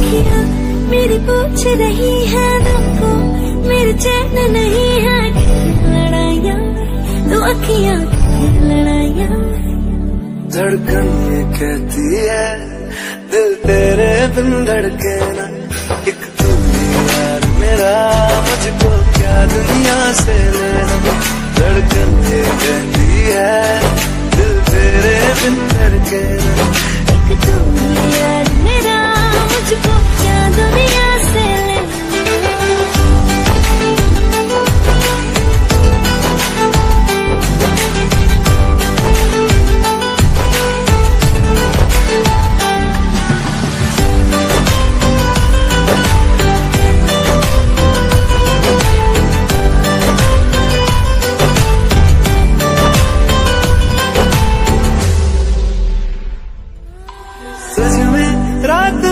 अखियाँ मेरी पूछ रही है तुमको, मेरे चैन नहीं है लड़ाइयाँ, तो अखियाँ लड़ाइयाँ। धड़कन ये कहती है दिल तेरे बिन धड़के ना, एक तू यार मेरा मुझको क्या दुनिया से लेना। धड़कन ये कहती है दिल तेरे बिन धड़के ना, एक तू यार मेरा मुझको क्या दुनिया से लेना। सच में रात